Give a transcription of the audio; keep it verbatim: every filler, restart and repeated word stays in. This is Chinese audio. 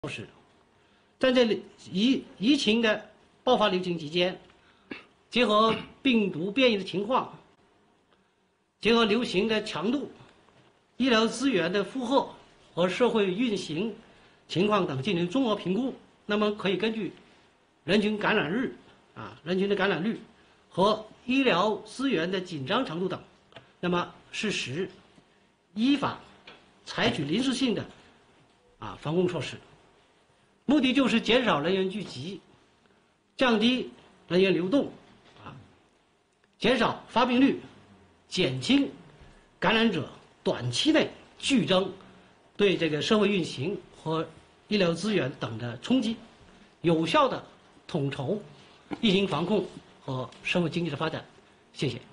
措施，在这里疫疫情的爆发流行期间，结合病毒变异的情况，结合流行的强度、医疗资源的负荷和社会运行情况等进行综合评估，那么可以根据人群感染率啊、人群的感染率和医疗资源的紧张程度等，那么适时依法采取临时性的啊防控措施。 目的就是减少人员聚集，降低人员流动，啊，减少发病率，减轻感染者短期内剧增对这个社会运行和医疗资源等的冲击，有效的统筹疫情防控和社会经济的发展。谢谢。